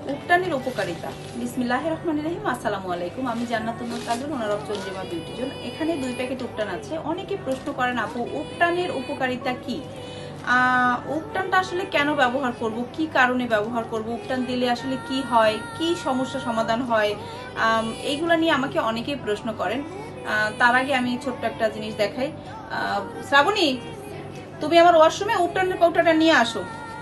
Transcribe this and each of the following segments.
উপটানের উপকারিতা। বিসমিল্লাহির রহমানির রহিম। আসসালামু আলাইকুম, আমি Jannatul Kajal, owner of Chandrima beauty zone. এখানে 2 প্যাকেট উপটান আছে। অনেকে প্রশ্ন করেন, আপু উপটানের উপকারিতা কি? উপটানটা আসলে কেন ব্যবহার করব, কি কারণে ব্যবহার করব, উপটান দিলে আসলে কি হয়, কি সমস্যা সমাধান হয়, এইগুলো নিয়ে আমাকে অনেকেই প্রশ্ন করেন। তার আগে আমি ছোট্ট একটা জিনিস দেখাই। শ্রাবণী, তুমি আমার ওয়াশরুমে উপটানের কৌটাটা নিয়ে আসো,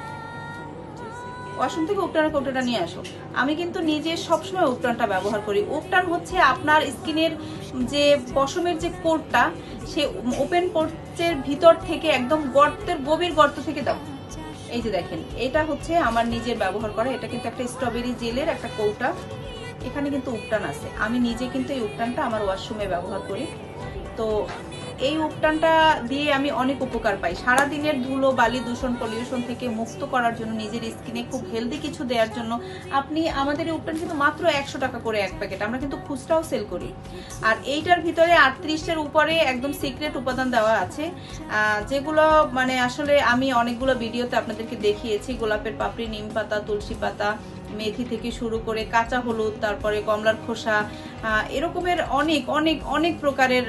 ওয়াশরুম থেকে উপটানের কৌটাটা নিয়ে আসো। আমি কিন্তু নিজে সবসময় উপটানটা ব্যবহার করি। উপটান হচ্ছে আপনার স্কিনের যে পশমের যে কোটটা, সে ওপেন পোর্টের ভিতর থেকে একদম গর্তের গভীর গর্ত থেকে দাও। এই যে দেখেন, এটা হচ্ছে আমার নিজের ব্যবহার করা। এটা কিন্তু একটা স্ট্রবেরি জেলের একটা কৌটা, এখানে কিন্তু উপটান আছে। আমি নিজে কিন্তু এই উপটানটা আমার ওয়াশরুমে ব্যবহার করি। তো এই উপটানটা দিয়ে আমি অনেক উপকার পাই। সারাদিনের ধুলো বালি দূষণ পলিউশন থেকে মুক্ত করার জন্য, নিজের স্কিনে খুব হেলদি কিছু দেওয়ার জন্য আপনি আমাদের এই উপটান কিন্তু মাত্র 100 টাকা করে এক প্যাকেট, আমরা কিন্তু খুচরাও সেল করি। আর এইটার ভিতরে 38-এর উপরে একদম সিক্রেট উপাদান দেওয়া আছে, যেগুলো মানে আসলে আমি অনেকগুলো ভিডিওতে আপনাদেরকে দেখিয়েছি। গোলাপের পাপড়ি, নিম পাতা, তুলসী পাতা, মেথি থেকে শুরু করে কাঁচা হলুদ, তারপরে কমলার খোসা, এরকমের অনেক অনেক অনেক প্রকারের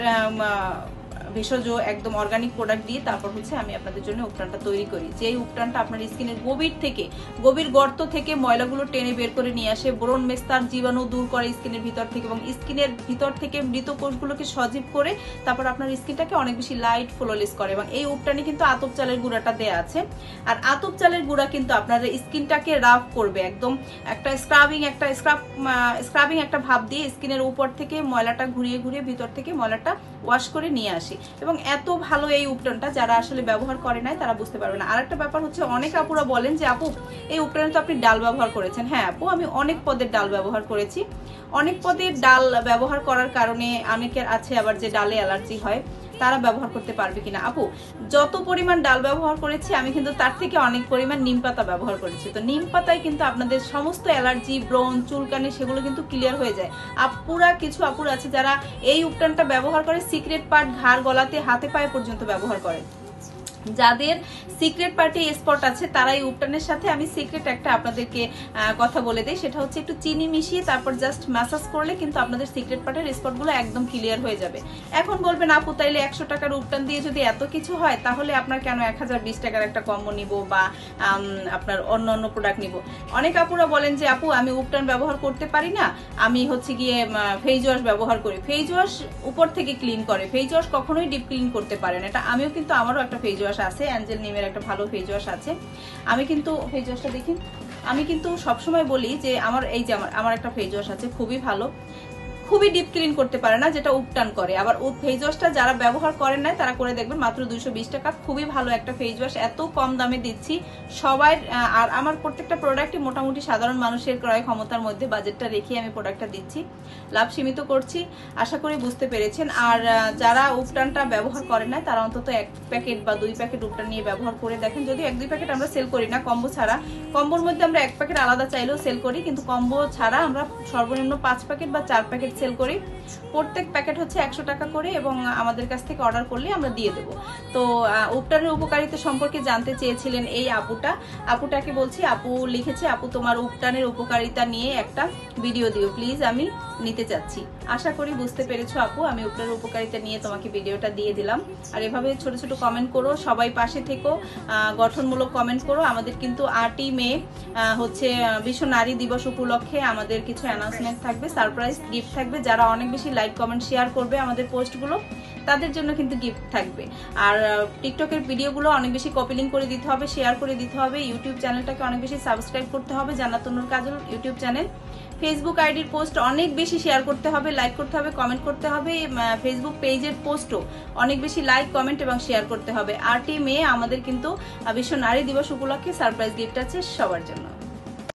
ভেষজ একদম অর্গানিক প্রোডাক্ট দিয়ে তারপর হচ্ছে আমি আপনাদের জন্য উপটানটা তৈরি করি। যে উপটানটা আপনার স্কিনের গভীর গর্ত থেকে ময়লাগুলো টেনে বের করে নিয়ে আসে, ব্রণ মেস্তার জীবাণু দূর করে স্কিনের ভিতর থেকে, এবং স্কিনের ভিতর থেকে মৃত কোষগুলোকে সজীব করে তারপর আপনার স্কিনটাকে অনেক বেশি লাইট ফ্লোলেস করে। এবং এই উপটানে কিন্তু আতপ চালের গুঁড়াটা দেয়া আছে। আর আতপ চালের গুঁড়া কিন্তু আপনার স্কিনটাকে রাফ করবে, একদম একটা স্ক্রাবিং একটা ভাব দিয়ে স্কিনের উপর থেকে ময়লাটা ঘুরিয়ে ঘুরিয়ে ভিতর থেকে ময়লাটা ওয়াশ করে নিয়ে আসি। এবং এত ভালো এই উপটানটা, যারা আসলে ব্যবহার করে নাই তারা বুঝতে পারবে না। আরেকটা ব্যাপার হচ্ছে, অনেক আপুরা বলেন যে আপু এই উপটানে তো আপনি ডাল ব্যবহার করেছেন। হ্যাঁ আপু, আমি অনেক পদের ডাল ব্যবহার করেছি। অনেক পদের ডাল ব্যবহার করার কারণে অনেকের আছে আবার যে ডালে অ্যালার্জি হয়, তারা ব্যবহার করতে পারবে কিনা। আপু, যত পরিমাণ ডাল ব্যবহার করেছি আমি কিন্তু তার থেকে অনেক পরিমাণ নিম পাতা ব্যবহার করেছি। তো নিম পাতায় কিন্তু আপনাদের সমস্ত অ্যালার্জি, ব্রণ, চুলকানি সেগুলো কিন্তু ক্লিয়ার হয়ে যায়। কিছু আপুরা আছে যারা এই উপটানটা ব্যবহার করে সিক্রেট পার্ট, ঘাড়, গলাতে, হাতে পায়ে পর্যন্ত ব্যবহার করে। যাদের সিক্রেট পার্টি স্পট আছে তারা এই উপটানের সাথে আমি সিক্রেট একটা আপনাদেরকে কথা বলে দেই, সেটা হচ্ছে একটু চিনি মিশিয়ে তারপর জাস্ট ম্যাসাজ করলে কিন্তু আপনাদের সিক্রেট পার্টের স্পটগুলো একদম ক্লিয়ার হয়ে যাবে। এখন বলবেন আপু তাইলে 100 টাকার উপটান দিয়ে যদি এত কিছু হয়, তাহলে আপনার কেন 1020 টাকার একটা কম্বো নিব বা আপনার অন্য প্রোডাক্ট নিব? অনেক আপুরা বলেন যে আপু আমি উপটান ব্যবহার করতে পারি না, আমি হচ্ছে গিয়ে ফেস ওয়াশ ব্যবহার করি। ফেস ওয়াশ উপর থেকে ক্লিন করে, ফেস ওয়াশ কখনোই ডিপ ক্লিন করতে পারে না। এটা আমিও কিন্তু, আমারও একটা ফেস ওয়াশ আছে, অ্যাঞ্জেল নিমের একটা ভালো ফেস ওয়াশ আছে। আমি কিন্তু ফেস ওয়াশটা দেখি, আমি কিন্তু সবসময় বলি যে আমার একটা ফেস ওয়াশ আছে খুবই ভালো, খুবই ডিপ ক্লিন করতে পারে না, যেটা উপটান করে। আবার ফেস ওয়াশটা যারা ব্যবহার করেন না তারা করে দেখবেন, মাত্র 220 টাকা, খুবই ভালো একটা ফেস ওয়াশ। এত কম দামে দিচ্ছি সবাই। আর আমার প্রত্যেকটা প্রোডাক্টই মোটামুটি সাধারণ মানুষের ক্রয় ক্ষমতার মধ্যে বাজেটটা রেখে আমি প্রোডাক্টটা দিচ্ছি, লাভ সীমিত করছি। আশা করি বুঝতে পেরেছেন। আর যারা উপটানটা ব্যবহার করেন না তারা অন্তত 1 প্যাকেট বা 2 প্যাকেট উপটান নিয়ে ব্যবহার করে দেখেন। যদি 1-2 প্যাকেট আমরা সেল করি না কম্বো ছাড়া, কম্বোর মধ্যে আমরা 1 প্যাকেট আলাদা চাইলেও সেল করি, কিন্তু কম্বো ছাড়া আমরা সর্বনিম্ন 5 প্যাকেট বা 4 প্যাকেট সেল করি। প্রত্যেক প্যাকেট হচ্ছে 100 টাকা করে, এবং আমাদের কাছ থেকে অর্ডার করলে আমরা দিয়ে দেব। তো উপটানের উপকারিতা সম্পর্কে জানতে চেয়েছিলেন এই আপুটাকে বলছি, আপু লিখেছে আপু তোমার উপটানের উপকারিতা নিয়ে একটা ভিডিও দিও প্লিজ, আমি নিতে চাচ্ছি। আশা করি বুঝতে পেরেছো আপু, আমি উপটানের উপকারিতা নিয়ে তোমাকে ভিডিওটা দিয়ে দিলাম। আর এভাবে ছোট ছোট কমেন্ট করো, সবাই পাশে থেকো, গঠনমূলক কমেন্ট করো। আমাদের কিন্তু 8ই মে হচ্ছে বিশ্ব নারী দিবস উপলক্ষে আমাদের কিছু অ্যানাউন্সমেন্ট থাকবে, সারপ্রাইজ গিফট থাকবে। যারা অনেক বেশি লাইক কমেন্ট শেয়ার করবে আমাদের পোস্টগুলো, তাদের জন্য কিন্তু গিফট থাকবে। আর টিকটকের ভিডিওগুলো অনেক বেশি কপি লিঙ্ক করে দিতে হবে, শেয়ার করে দিতে হবে। ইউটিউব চ্যানেলটাকে অনেক বেশি সাবস্ক্রাইব করতে হবে, Jannatul Kajal YouTube channel. Facebook আইডির পোস্ট অনেক বেশি শেয়ার করতে হবে, লাইক করতে হবে, কমেন্ট করতে হবে। ফেসবুক পেজের পোস্টও অনেক বেশি লাইক, কমেন্ট এবং শেয়ার করতে হবে। 8ই মে আমাদের কিন্তু বিশ্ব নারী দিবস উপলক্ষে সারপ্রাইজ গিফট আছে সবার জন্য।